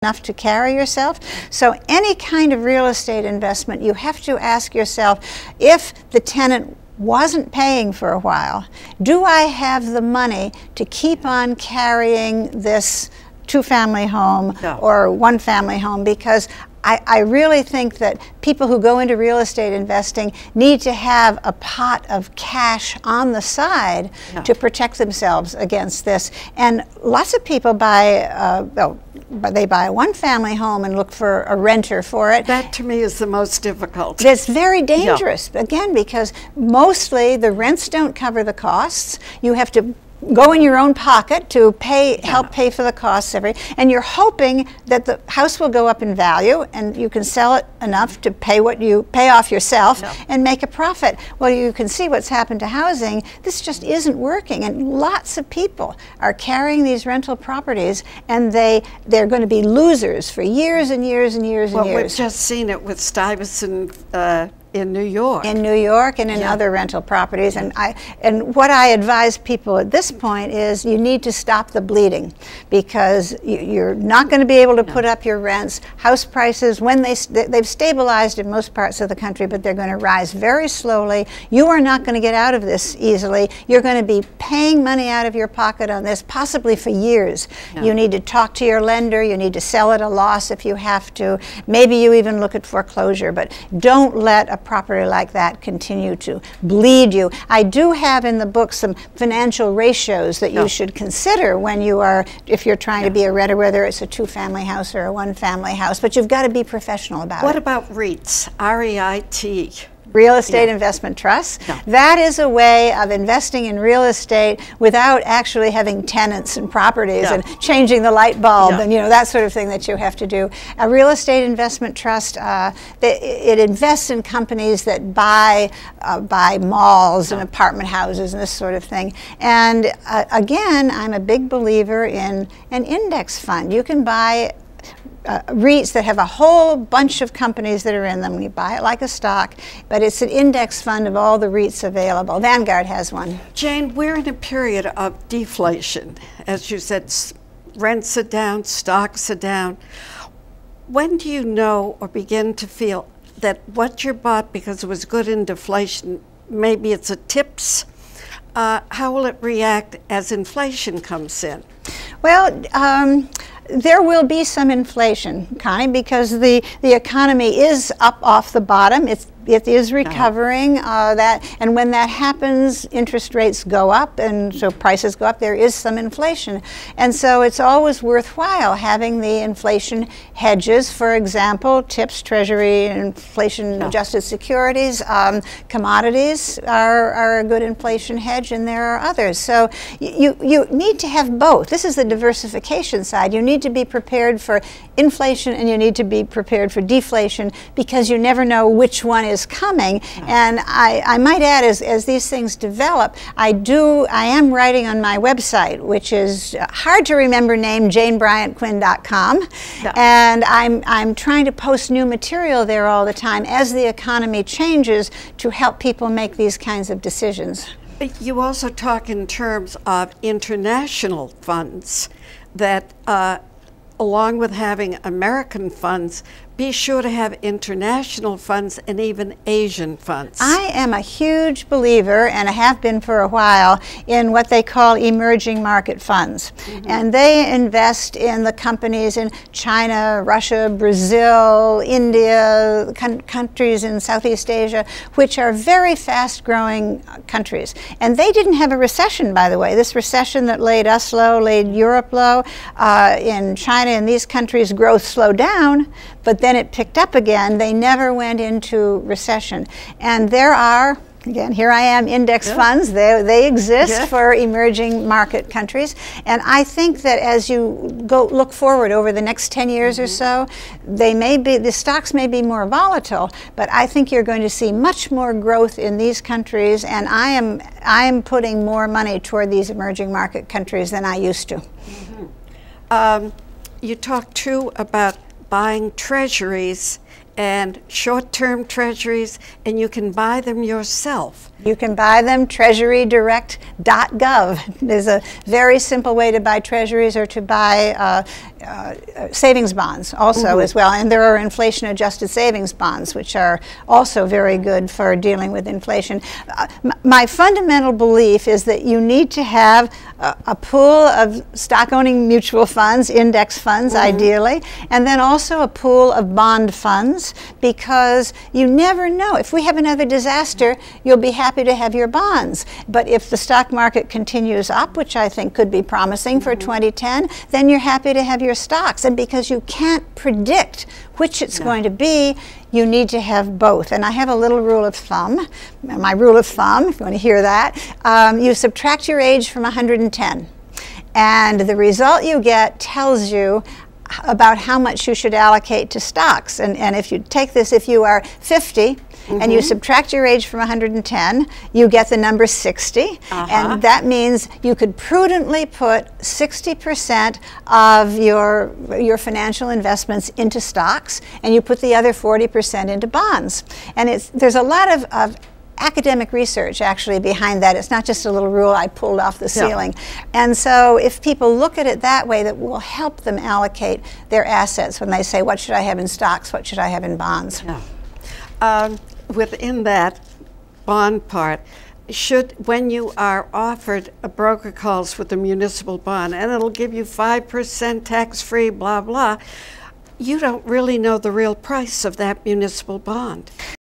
enough to carry yourself. So any kind of real estate investment, you have to ask yourself, if the tenant wasn't paying for a while, do I have the money to keep on carrying this two-family home or one-family home? Because I really think that people who go into real estate investing need to have a pot of cash on the side to protect themselves against this. And lots of people buy, they buy a one-family home and look for a renter for it. That to me is the most difficult. It's very dangerous, again, because mostly the rents don't cover the costs. You have to go in your own pocket to help pay for the costs and you're hoping that the house will go up in value and you can sell it enough to pay off yourself and make a profit. Well, you can see what's happened to housing. This just isn't working, and lots of people are carrying these rental properties, and they're going to be losers for years and years and years and years. Well, we've just seen it with Stuyvesant in New York. In New York and in other rental properties. And what I advise people at this point is you need to stop the bleeding, because you're not going to be able to put up your rents. House prices, when they've stabilized in most parts of the country, but they're going to rise very slowly. You are not going to get out of this easily. You're going to be paying money out of your pocket on this, possibly for years. You need to talk to your lender. You need to sell at a loss if you have to. Maybe you even look at foreclosure, but don't let a property like that continue to bleed you. I do have in the book some financial ratios that you should consider when if you're trying to be a renter, whether it's a two-family house or a one-family house, but you've got to be professional about it. What about REITs? R-E-I-T. Real estate investment trusts. That is a way of investing in real estate without actually having tenants and properties and changing the light bulb and that sort of thing that you have to do. A real estate investment trust, it invests in companies that buy malls and apartment houses and this sort of thing. And again, I'm a big believer in an index fund. You can buy REITs that have a whole bunch of companies that are in them. You buy it like a stock, but it's an index fund of all the REITs available. Vanguard has one. Jane, we're in a period of deflation. As you said, rents are down, stocks are down. When do you know or begin to feel that what you bought because it was good in deflation, maybe it's a tips, how will it react as inflation comes in? Well, there will be some inflation, Connie, because the economy is up off the bottom. It is recovering. And when that happens, interest rates go up, and so prices go up. There is some inflation, and so it's always worthwhile having the inflation hedges. For example, TIPS, Treasury, inflation-adjusted securities, commodities are a good inflation hedge, and there are others. So you need to have both. This is the diversification side. You need to be prepared for inflation, and you need to be prepared for deflation, because you never know which one is coming. And I might add, as these things develop, I am writing on my website, which is hard to remember name, janebryantquinn.com, and I'm trying to post new material there all the time as the economy changes to help people make these kinds of decisions. You also talk in terms of international funds that along with having American funds, be sure to have international funds and even Asian funds. I am a huge believer, and I have been for a while, in what they call emerging market funds. And they invest in the companies in China, Russia, Brazil, India, countries in Southeast Asia, which are very fast-growing countries. And they didn't have a recession, by the way. This recession that laid us low, laid Europe low. In China and these countries, growth slowed down, but then it picked up again. They never went into recession. And there are, again, here I am, index funds. They exist for emerging market countries. And I think that as you look forward over the next 10 years or so, the stocks may be more volatile, but I think you're going to see much more growth in these countries, and I am putting more money toward these emerging market countries than I used to. You talked too about buying treasuries and short-term treasuries, and you can buy them yourself. You can buy them, treasurydirect.gov. There's a very simple way to buy treasuries or to buy savings bonds also as well. And there are inflation-adjusted savings bonds, which are also very good for dealing with inflation. My fundamental belief is that you need to have a pool of stock-owning mutual funds, index funds ideally, and then also a pool of bond funds, because you never know. If we have another disaster, you'll be happy to have your bonds. But if the stock market continues up, which I think could be promising for 2010, then you're happy to have your stocks. And because you can't predict which it's going to be, you need to have both. And I have a little rule of thumb. My rule of thumb, if you want to hear that, you subtract your age from 110. And the result you get tells you about how much you should allocate to stocks. And if you take this, if you are 50 and you subtract your age from 110, you get the number 60. And that means you could prudently put 60% of your financial investments into stocks, and you put the other 40% into bonds. And there's a lot of academic research actually behind that. It's not just a little rule I pulled off the ceiling. And so if people look at it that way, that will help them allocate their assets when they say, what should I have in stocks, what should I have in bonds? Within that bond part, when you are offered a broker calls with a municipal bond and it'll give you 5% tax-free, blah, blah, you don't really know the real price of that municipal bond.